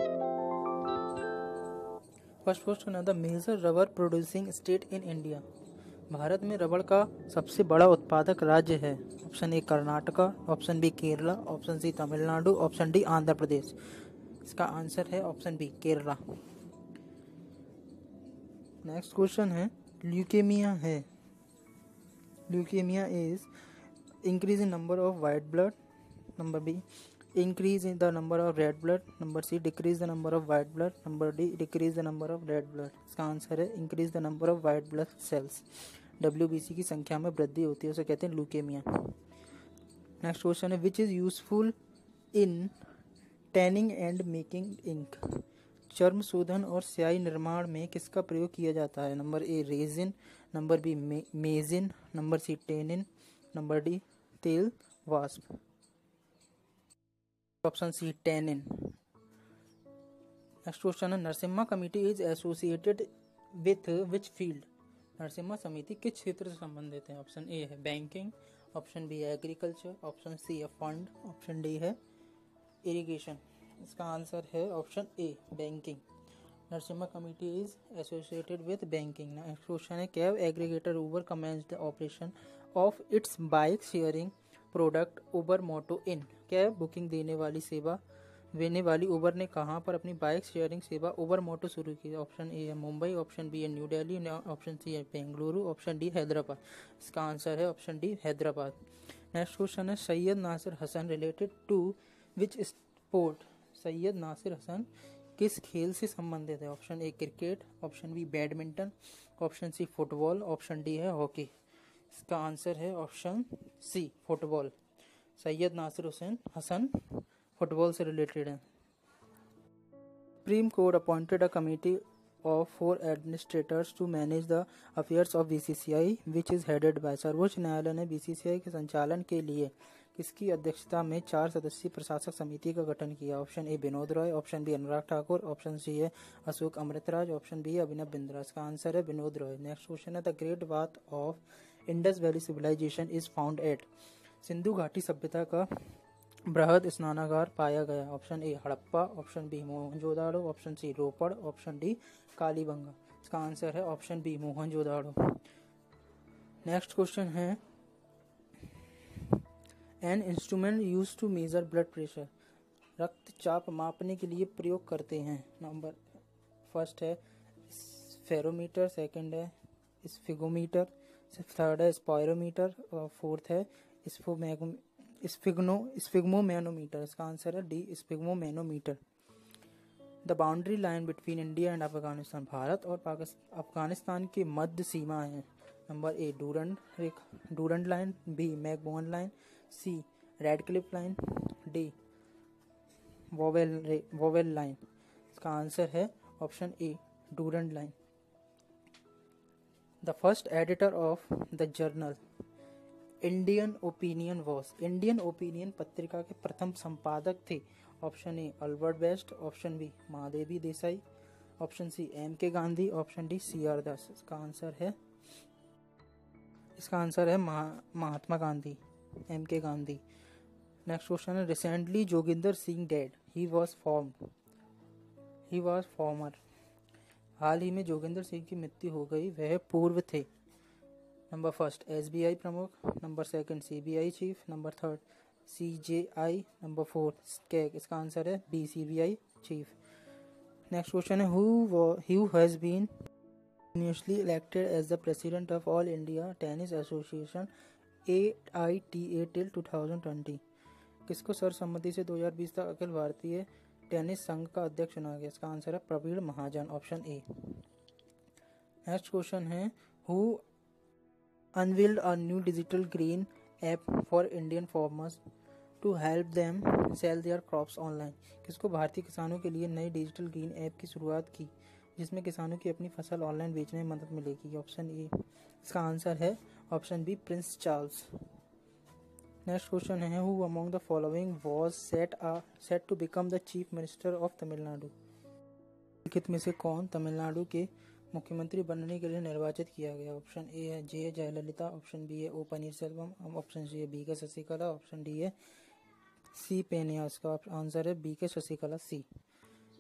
First question है the major rubber producing state in India. भारत में रबड़ का सबसे बड़ा उत्पादक राज्य है। Option A Karnataka, option B Kerala, option C Tamil Nadu, option D Andhra Pradesh. इसका आंसर है option B Kerala. Next question है ल्यूकेमिया है। Leukaemia is increase in number of white blood, number B increase in the number of red blood, number C decrease the number of white blood, number D decrease the number of red blood। इसका answer है increase the number of white blood cells। WBC की संख्या में वृद्धि होती है, उसे कहते हैं ल्यूकेमिया। नेक्स्ट क्वेश्चन है which is useful in tanning and making ink. चर्म शोधन और स्याही निर्माण में किसका प्रयोग किया जाता है। Number A resin, number B मेजिन, number C tannin, number D तेल wasp. Option C tannin. Next question है Narasimha committee is associated with which field. Narasimha समिति किस क्षेत्र से संबंधित है। ऑप्शन ए है बैंकिंग, ऑप्शन बी है एग्रीकल्चर, ऑप्शन सी है फंड, ऑप्शन डी है इरिगेशन। इसका आंसर है option A banking. Narasimha committee is associated with banking. Next question है cab aggregator Uber commenced the operation of its bike sharing product Uber Moto in. Cab booking देने वाली उबर ने कहां पर अपनी बाइक शेयरिंग सेवा उबर मोटो शुरू की। ऑप्शन ए है मुंबई, ऑप्शन बी है न्यू दिल्ली, ऑप्शन सी है बेंगलुरु, ऑप्शन डी हैदराबाद। इसका आंसर है option D Hyderabad. Next question है Syed Nasir Hasan related to which sport. Syed Nasir Hasan किस खेल से संबंधित है। Option A cricket, option B badminton, option C football, option D है हॉकी। इसका आंसर है option C football. Syed Nasir Hussain Hasan football से रिलेटेड है। Supreme court appointed a committee of 4 administrators to manage the affairs of BCCI which is headed by. सर्वोच्च न्यायालय ने BCCI के संचालन के लिए किसकी अध्यक्षता में 4 सदस्यीय प्रशासक समिति का गठन किया। Option A Vinod Rai, option B Anurag Thakur, option C है अशोक अमृतराज, ऑप्शन बी है अभिनव बिंद्रा। इसका आंसर है विनोद रॉय। नेक्स्ट क्वेश्चन है the great bath of Indus valley civilization is found at. Sindhu घाटी सभ्यता का बृहद स्नानागार पाया गया। Option A Harappa, option B Mohenjodaro, option C Ropar, option D Kalibanga. इसका आंसर है option B Mohenjodaro. Next question है an instrument use to measure blood pressure. रक्तचाप मापने के लिए प्रयोग करते हैं। नंबर फर्स्ट है फेरोमीटर, सेकंड है स्फिगोमीटर, थर्ड है स्पायरोमीटर और फोर्थ है स्फिग्मोमैनोमीटर। इसका आंसर है D sphygmomanometer. The boundary line between India and Afghanistan. Bharat और अफगानिस्तान की मध्य सीमा है। Number A Durand line, B McMahon line, C Radcliffe line, D Wavell line. इसका आंसर है option A Durand line. The first editor of the journal Indian Opinion was. Indian Opinion पत्रिका के प्रथम संपादक थे। Option A Albert West, option B Mahadevi Desai, option C M K Gandhi, option D C R Das. इसका answer है Mahatma Gandhi, M K Gandhi. Next question है recently Joginder Singh dead, he was former. हाल ही में जोगिंदर सिंह की मृत्यु हो गई, वह पूर्व थे। नंबर फर्स्ट एसबीआई प्रमुख, number second CBI chief, number third CJI, number fourth CAG. इसका आंसर है B CBI chief. Next question है who has been continuously elected as the president of All India Tennis Association AITA till 2020। किसको सर्वसम्मति से 2020 तक Akhil Bharatiya tennis संघ का अध्यक्ष चुना गया। इसका आंसर है Praveen Mahajan, option A. Next question है who unveiled a new digital green app for Indian farmers to help them sell their crops online। किसको भारतीय किसानों के लिए नई डिजिटल ग्रीन ऐप की शुरुआत की जिसमें किसानों की अपनी फसल ऑनलाइन बेचने में मदद मिलेगी। Option A. इसका आंसर है option B prince Charles. Next question है who among the following was set to become the chief minister of Tamil Nadu. लिखित में से कौन तमिलनाडु के मुख्यमंत्री बनने के लिए निर्वाचित किया गया। ऑप्शन ए है जे जयललिता, ऑप्शन बी है ओ पनीरसेल्वम, ऑप्शन सी है B K Sasikala, option D है सी पेनिया। इसका आंसर है B K Sasikala C.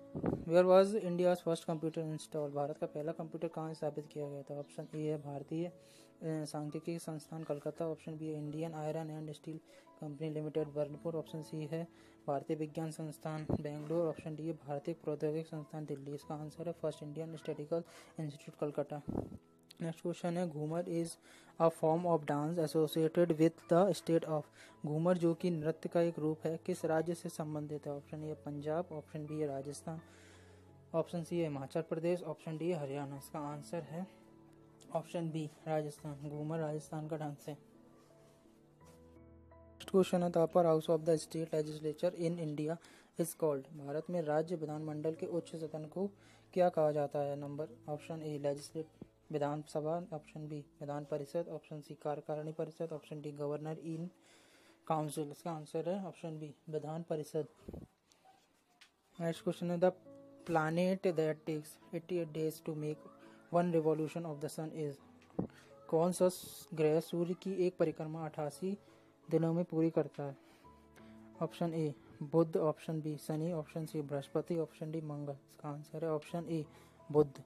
Where was India's first computer install, भारत का पहला कंप्यूटर कहाँ स्थापित किया गया था? ऑप्शन ए है भारतीय सांख्यिकी संस्थान कलकत्ता, ऑप्शन बी है Indian iron and steel company limited Burnpur, option C है भारतीय विज्ञान संस्थान बेंगलोर, ऑप्शन डी है भारतीय प्रौद्योगिकी संस्थान दिल्ली। इसका आंसर है first Indian statical institute Calcutta. Next question है Ghoomar is a form of dance associated with the state of, Ghoomar जो कि नृत्य का एक रूप है किस राज्य से संबंधित है? ऑप्शन ए है पंजाब, ऑप्शन बी है राजस्थान, ऑप्शन सी है हिमाचल प्रदेश, ऑप्शन डी है हरियाणा। इसका आंसर है ऑप्शन बी राजस्थान, घूमर राजस्थान का डांस है। नेक्स्ट क्वेश्चन है the upper house of the state legislature in India is called, Bharat में राज्य विधानमंडल के उच्च सदन को क्या कहा जाता है? Number option A legislate Vidhan Sabha, option B Vidhan Parishad, option C कार्यकारिणी परिषद, option D governor in council. इसका आंसर है option B Vidhan Parishad. Next question है the planet that takes 88 days to make one revolution of the sun is, कौन सा ग्रह सूर्य की एक परिक्रमा 88 दिनों में पूरी करता है? ऑप्शन ए बुध, ऑप्शन बी शनि, ऑप्शन सी बृहस्पति, ऑप्शन डी मंगल। इसका आंसर है ऑप्शन ए बुध।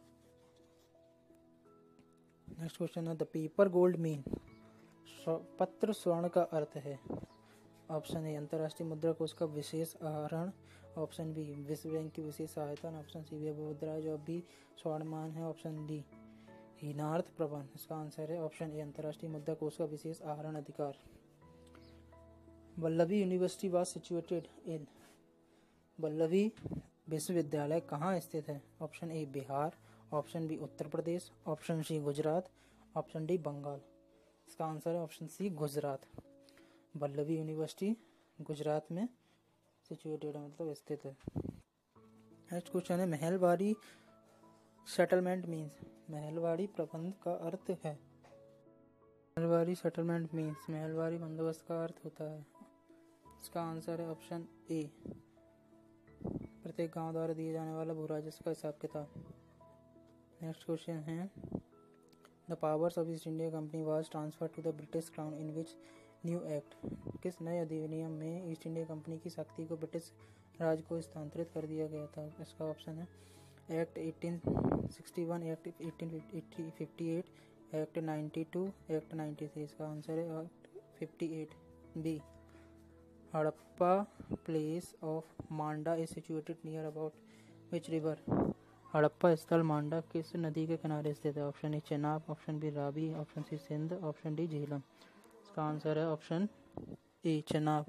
नेक्स्ट क्वेश्चन है द पेपर गोल्ड मीन, पत्र स्वर्ण का अर्थ है? ऑप्शन ए अंतर्राष्ट्रीय मुद्रा कोष का विशेष आहरण, ऑप्शन बी विश्व बैंक की विशेष सहायता, ऑप्शन सी वे मुद्रा जो अभी स्वर्णमान है, ऑप्शन डी हीनार्थ प्रबंध। इसका आंसर है ऑप्शन ए अंतर्राष्ट्रीय मुद्रा कोष का विशेष आहरण अधिकार। Vallabhi university was situated in, Vallabhi विश्वविद्यालय कहाँ स्थित है? Option A Bihar, option B Uttar Pradesh, option C Gujarat, option D Bengal. इसका आंसर है option C Gujarat, Vallabhi university Gujarat में सिचुएटेड है, मतलब स्थित है। नेक्स्ट क्वेश्चन है महलवाड़ी सेटलमेंट मीन्स, महलवाड़ी प्रबंध का अर्थ है? महलवाड़ी सेटलमेंट मीन्स महलवाड़ी बंदोबस्त का अर्थ होता है। इसका आंसर है ऑप्शन ए प्रत्येक गांव द्वारा दिए जाने वाला भू राजस्व का हिसाब किताब। नेक्स्ट क्वेश्चन है the powers of East India company was transfer to the British crown in which new act, किस नए अधिनियम में ईस्ट इंडिया कंपनी की शक्ति को ब्रिटिश राज को स्थानांतरित कर दिया गया था? इसका ऑप्शन है एक्ट 1861, एक्ट 1858, एक्ट 92, एक्ट 93। इसका आंसर है 58 B. Harappa place of Manda is situated near about which river, Harappa स्थल मांडा किस नदी के किनारे स्थित है? Option A Chenab, option B Ravi, option C Sindh, option D Jhelum. इसका आंसर है option A Chenab.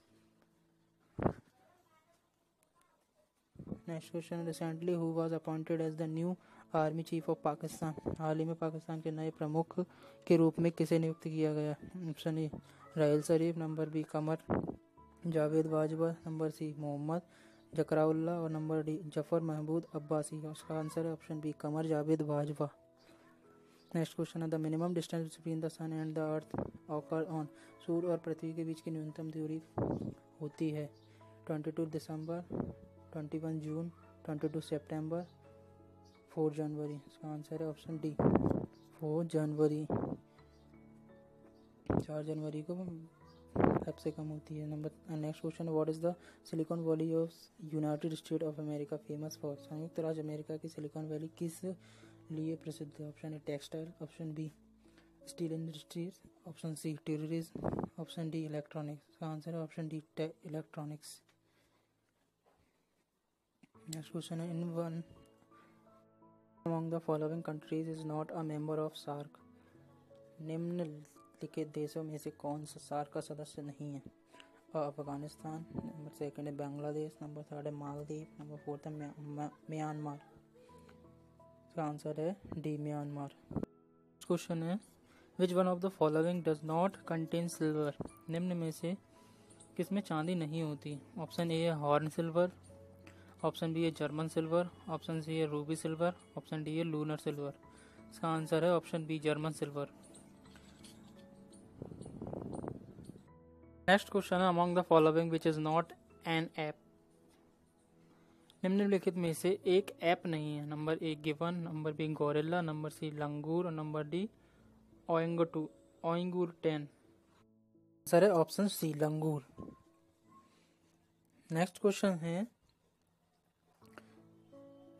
Next question recently who was appointed as the new army chief of Pakistan, हाल ही में पाकिस्तान के नए प्रमुख के रूप में किसे नियुक्त किया गया? Option A Raheel Sharif, number B Qamar Javed Bajwa, number C Mohammad Zakaullah और नंबर डी जफर महमूद अब्बासी। उसका आंसर है option B Qamar Javed Bajwa. Next question है the minimum distance between the sun and the earth occur on, सूर्य और पृथ्वी के बीच की न्यूनतम दूरी होती है 22 दिसंबर, 21 जून, 22 सितंबर, 4 जनवरी। इसका आंसर है ऑप्शन डी 4 जनवरी, 4 जनवरी को सबसे कम होती है। नंबर नेक्स्ट क्वेश्चन है what is the silicon valley of United State of America famous for, संयुक्त राज्य अमेरिका की सिलिकॉन वैली किस लिए प्रसिद्ध है? Option A textile, option B steel industries, option C tourism, option D electronics. इसका answer है option D electronics. Next question है in one among the following countries is not a member of SAARC, निम्नलिखित देशों में से कौन सा SAARC का सदस्य नहीं है? अफगानिस्तान, नंबर सेकंड है बांग्लादेश, नंबर थर्ड है मालदीव, नंबर फोर्थ है म्यांमार। इसका आंसर है डी म्यांमार। क्वेश्चन है which one of the following does not contain silver, निम्न में से किसमें चांदी नहीं होती? ऑप्शन ए है हॉर्न सिल्वर, ऑप्शन बी है जर्मन सिल्वर, ऑप्शन सी है रूबी सिल्वर, ऑप्शन डी है लूनर सिल्वर। इसका आंसर है option B German silver. Next question है among the following which is not an ape, निम्नलिखित में से एक ऐप नहीं है? नंबर ए गिवन, number B gorilla, number C langur और नंबर डी ओइंगुर10। आंसर है option C langur. Next question है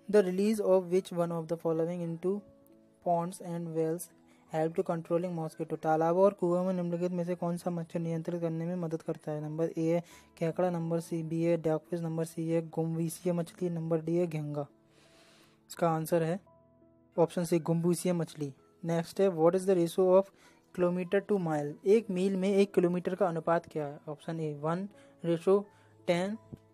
the release of which one of the following into ponds and wells help to controlling mosquito. तालाबों और कुओं में निम्नलिखित में से कौन सा मच्छर नियंत्रित करने में मदद करता है? नंबर ए है केकड़ा, नंबर सी बी है डॉगफिश, नंबर सी है गुमवीसीय मछली, नंबर डी है घिंगा। इसका आंसर है ऑप्शन सी गुमवीसीय मछली। नेक्स्ट है what is the ratio of kilometre to mile. एक मील में 1 किलोमीटर का अनुपात क्या है? Option A 1:10,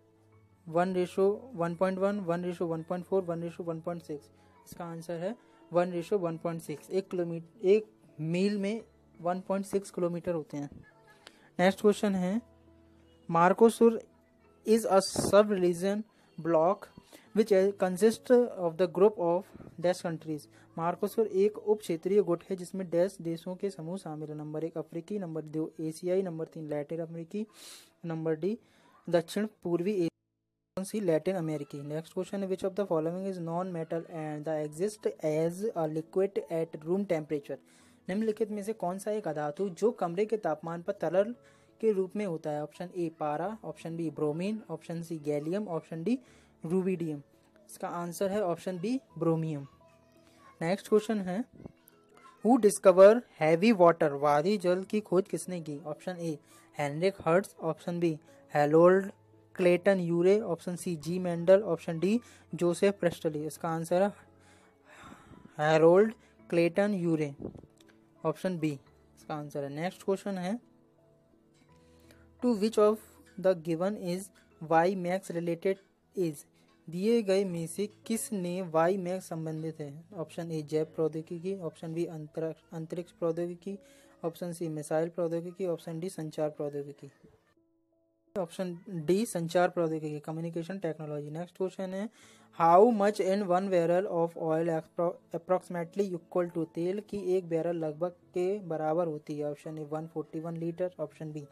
1:1.1, 1:1.4, 1:1.6। इसका आंसर है 1:1.6। एक मील में 1.6 किलोमीटर होते हैं। नेक्स्ट क्वेश्चन है मार्कोसुर is a sub religion block which consist of the group of dash countries. Mercosur एक उप क्षेत्रीय गुट है जिसमें डैश देशों के समूह शामिल है। नंबर 1 अफ्रीकी, नंबर 2 एशियाई, नंबर 3 लैटिन अमेरिकी, नंबर डी दक्षिण पूर्वी एशिया, सी लैटिन अमेरिकी। नेक्स्ट क्वेश्चन है which of the following is non metal and the exist as a liquid at room temperature. निम्नलिखित में से कौन सा एक अधातु जो कमरे के तापमान पर तरल के रूप में होता है? ऑप्शन ए पारा, option B bromine, option C gallium, option D rubidium. इसका आंसर है option B bromium. Next question है हु डिस्कवर हैवी वाटर। भारी जल की खोज किसने की? Option A Heinrich Hertz, option B Harold Clayton Urey, option C G Mendel, option D Joseph Priestley. इसका आंसर है Harold Clayton Urey, option B इसका आंसर है। नेक्स्ट क्वेश्चन है to which of the given is Y max related is. दिए गए में से किस ने वाई मैक्स संबंधित है? ऑप्शन ए जैव प्रौद्योगिकी, ऑप्शन बी अंतरिक्ष प्रौद्योगिकी, ऑप्शन सी मिसाइल प्रौद्योगिकी, ऑप्शन डी संचार प्रौद्योगिकी। ऑप्शन डी संचार प्रौद्योगिकी, कम्युनिकेशन टेक्नोलॉजी। नेक्स्ट क्वेश्चन है how much in 1 barrel of oil approximately equal to. तेल की एक बैरल लगभग के बराबर होती है। Option A 141 litre, option B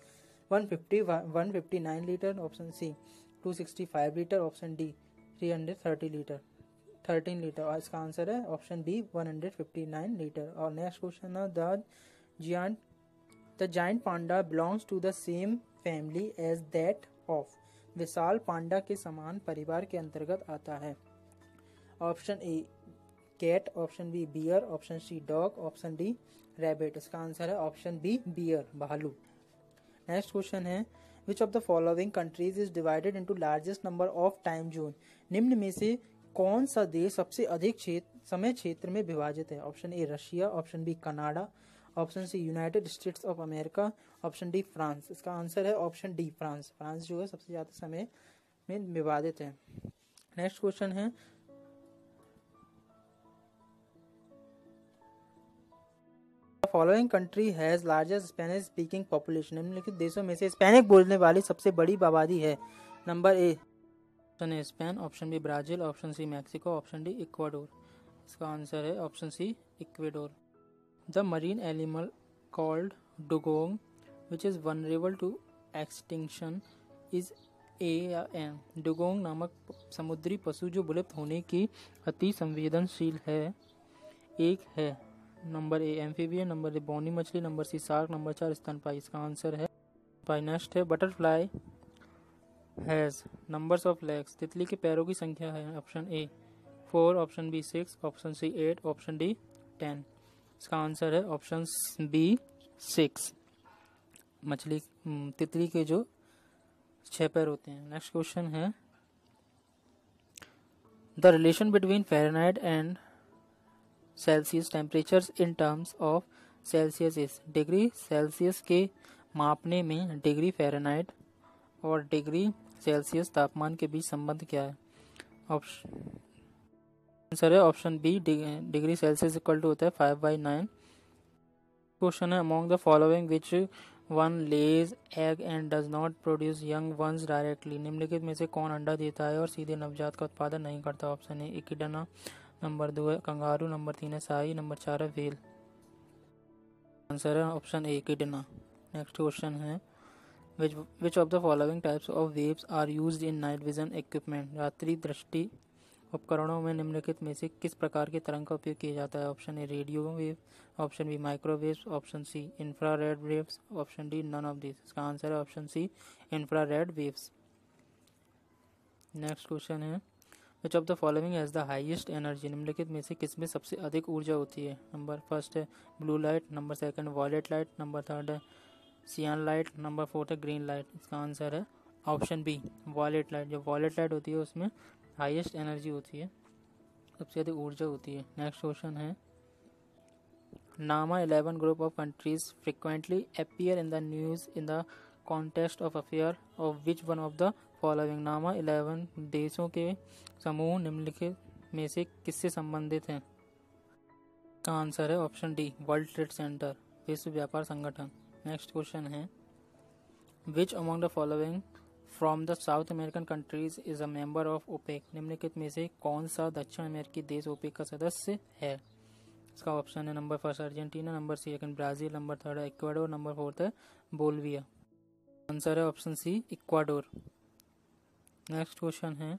159 litre, option C 265 litre, option D 330 litre 13 litre. और इसका आंसर है ऑप्शन बी 159 लीटर। और नेक्स्ट क्वेश्चन है the giant panda belongs to the same family as that of. विशाल पांडा के समान परिवार के अंतर्गत आता है। Option A cat, option B bear, option C dog, option D rabbit. इसका आंसर है ऑप्शन बी बियर, भालू। नेक्स्ट क्वेश्चन है which of the following countries is divided into largest number of time zone. निम्न में से कौन सा देश सबसे अधिक समय क्षेत्र में विभाजित है? Option A Russia, option B Canada, option C United States of America, option D France. इसका आंसर है ऑप्शन डी फ्रांस। फ्रांस जो है सबसे ज्यादा समय में विभाजित है। नेक्स्ट क्वेश्चन है following country has largest Spanish speaking population. निम्नलिखित देशों में से स्पेनिश बोलने वाली सबसे बड़ी आबादी है। Number A option A Spain, option B Brazil, option C Mexico, option D Ecuador. इसका आंसर है option C Ecuador. The marine animal called dugong which is vulnerable to extinction is a या an. Dugong नामक समुद्री पशु जो विलुप्त होने की अति संवेदनशील है एक है। Number A amphibian, number A bony मछली, नंबर सी शार्क, नंबर 4 स्तनपाई। इसका आंसर है पाई। नेक्स्ट है butterfly has numbers of legs. तितली के पैरों की संख्या है। Option A 4, option B 6, option C 8, option D 10। इसका आंसर है ऑप्शन बी 6। मछली तितली के जो 6 पैर होते हैं। नेक्स्ट क्वेश्चन है the relation between Fahrenheit and Celsius temperatures in terms of Celsius is. Degree Celsius के मापने में डिग्री फ़ारेनहाइट और डिग्री सेल्सियस तापमान के बीच संबंध क्या है? आंसर है option B degree Celsius equal to होता है 5/9। क्वेश्चन है among the following which one lays egg and does not produce young ones directly. निम्नलिखित में से कौन अंडा देता है और सीधे नवजात का उत्पादन नहीं करता? ऑप्शन ए इकिडना, नंबर 2 है कंगारू, नंबर 3 है साई, नंबर 4 है व्हेल। आंसर है option A echidna. Next question है which of the following types of waves are used in night vision equipment. रात्रि दृष्टि उपकरणों में निम्नलिखित में से किस प्रकार के तरंग का उपयोग किया जाता है? Option A radio wave, option B microwaves, option C infrared waves, option D none of this. इसका आंसर है option C infrared waves. Next question है which of the following has the highest energy, निम्नलिखित में से किसमें सबसे अधिक ऊर्जा होती है। नंबर फर्स्ट है blue light, number second violet light, number third है सियान लाइट, नंबर फोर्थ है ग्रीन लाइट। इसका आंसर है ऑप्शन बी वॉयलेट लाइट। जो वॉयलेट लाइट होती है उसमें हाईएस्ट एनर्जी होती है, सबसे अधिक ऊर्जा होती है। नेक्स्ट क्वेश्चन है नामा 11 group of countries frequently appear in the news in the context of affair of which one of the following. नामा 11 देशों के समूह निम्नलिखित में से किससे संबंधित हैं। का आंसर है option D World Trade Centre, विश्व व्यापार संगठन। नेक्स्ट क्वेश्चन है which among the following from the South American countries is a member of OPEC, निम्नलिखित में से कौन सा दक्षिण अमेरिकी देश ओपेक का सदस्य है। इसका ऑप्शन है number first Argentina, number second Brazil, number third है इक्वाडोर, नंबर फोर्थ है बोल्विया। आंसर है option C Ecuador. Next question है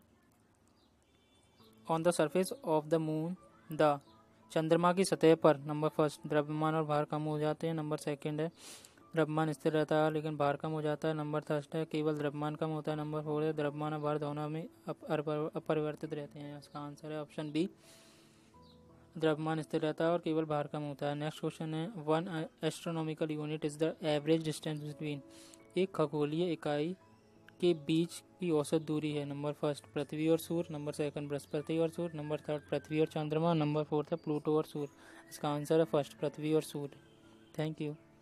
on the surface of the moon the, चंद्रमा की सतह पर नंबर फर्स्ट द्रव्यमान और भार कम हो जाते हैं, नंबर सेकंड है द्रव्यमान स्थिर रहता है लेकिन भार कम हो जाता है, नंबर थर्ड है केवल द्रव्यमान कम होता है, नंबर फोर है द्रव्यमान और भार दोनों में अपरिवर्तित रहते हैं। इसका आंसर है ऑप्शन बी द्रव्यमान स्थिर रहता है और केवल भार कम होता है। नेक्स्ट क्वेश्चन है one astronomical unit is the average distance between, एक खगोलीय इकाई के बीच की औसत दूरी है। नंबर फर्स्ट पृथ्वी और सूर्य, नंबर सेकंड बृहस्पति और सूर्य, नंबर थर्ड पृथ्वी और चंद्रमा, नंबर फोर्थ है प्लूटो और सूर्य। इसका आंसर है फर्स्ट पृथ्वी और सूर्य। Thank you.